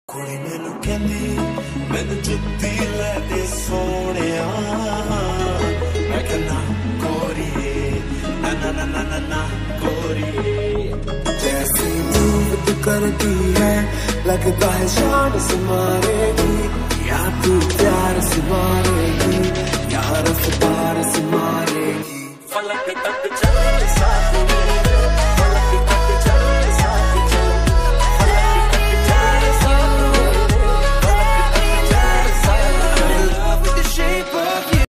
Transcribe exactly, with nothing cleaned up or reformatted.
कुड़ी मैनू कहंदी मैनू जुत्ती लै दे सोहणिया मैं कहना गोरिए ना ना ना ना ना ना गोरिए जैसी मूव तू करती है लगता है शान से मारेगी या तू प्यार से मारेगी या रफ्तार से मारेगी फलक तक चल